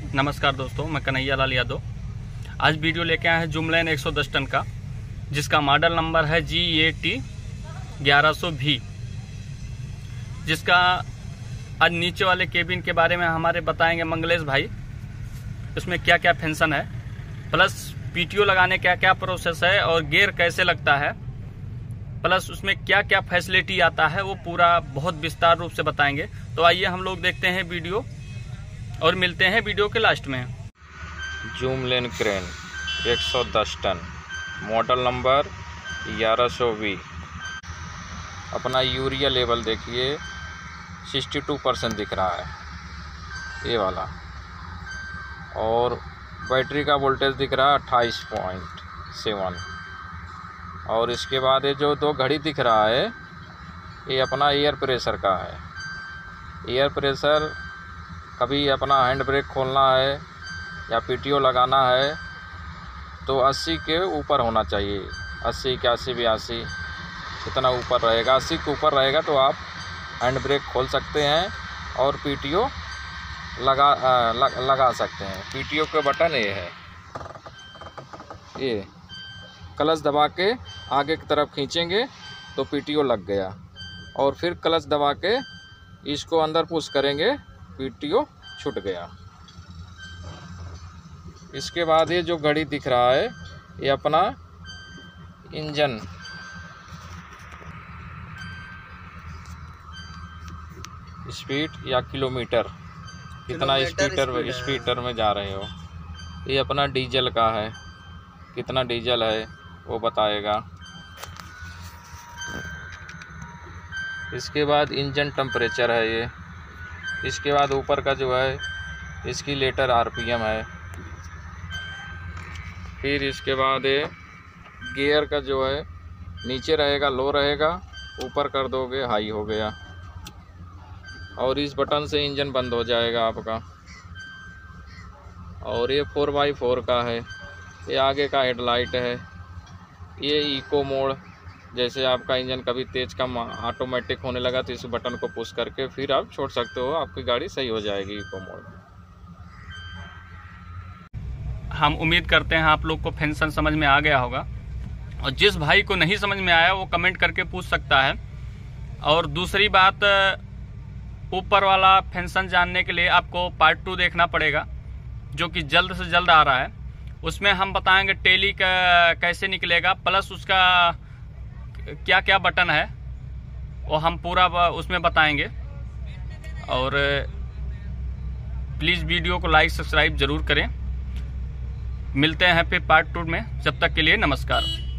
नमस्कार दोस्तों, मैं कन्हैया लाल यादव। आज वीडियो लेके आए हैं जूमलैन 110 टन का, जिसका मॉडल नंबर है GAT 1100V। जिसका आज नीचे वाले केबिन के बारे में हमारे बताएंगे मंगलेश भाई। इसमें क्या क्या फंक्शन है, प्लस PTO लगाने क्या क्या प्रोसेस है और गियर कैसे लगता है, प्लस उसमें क्या क्या फैसिलिटी आता है, वो पूरा बहुत विस्तार रूप से बताएंगे। तो आइए हम लोग देखते हैं वीडियो और मिलते हैं वीडियो के लास्ट में। Zoomlion crane 110 ton, model number 1100V। अपना यूरिया लेवल देखिए 62% दिख रहा है ये वाला, और बैटरी का वोल्टेज दिख रहा है 28.7। और इसके बाद ये जो दो घड़ी दिख रहा है ये अपना एयर प्रेशर का है। एयर प्रेशर कभी अपना हैंड ब्रेक खोलना है या PTO लगाना है तो 80 के ऊपर होना चाहिए। 80, 81, 82 इतना ऊपर रहेगा। 80 के ऊपर रहेगा तो आप हैंड ब्रेक खोल सकते हैं और PTO लगा सकते हैं। PTO के बटन ये है, ये क्लच दबा के आगे की तरफ खींचेंगे तो PTO लग गया, और फिर क्लच दबा के इसको अंदर पुश करेंगे, PTO छूट गया। इसके बाद ये जो घड़ी दिख रहा है ये अपना इंजन स्पीड या किलोमीटर, कितना स्पीडर में जा रहे हो। ये अपना डीजल का है, कितना डीजल है वो बताएगा। इसके बाद इंजन टेम्परेचर है ये। इसके बाद ऊपर का जो है इसकी लेटर RPM है। फिर इसके बाद ये गियर का जो है नीचे रहेगा लो रहेगा, ऊपर कर दोगे हाई हो गया, और इस बटन से इंजन बंद हो जाएगा आपका। और ये 4x4 का है। ये आगे का हेडलाइट है। ये इको मोड, जैसे आपका इंजन कभी तेज़ कम ऑटोमेटिक होने लगा तो इस बटन को पुश करके फिर आप छोड़ सकते हो, आपकी गाड़ी सही हो जाएगी इको मोड में। हम उम्मीद करते हैं आप लोग को फंक्शन समझ में आ गया होगा, और जिस भाई को नहीं समझ में आया वो कमेंट करके पूछ सकता है। और दूसरी बात, ऊपर वाला फंक्शन जानने के लिए आपको पार्ट 2 देखना पड़ेगा, जो कि जल्द से जल्द आ रहा है। उसमें हम बताएंगे टेली का कैसे निकलेगा, प्लस उसका क्या क्या बटन है वो हम पूरा उसमें बताएंगे। और प्लीज़ वीडियो को लाइक सब्सक्राइब जरूर करें। मिलते हैं फिर पार्ट 2 में, जब तक के लिए नमस्कार।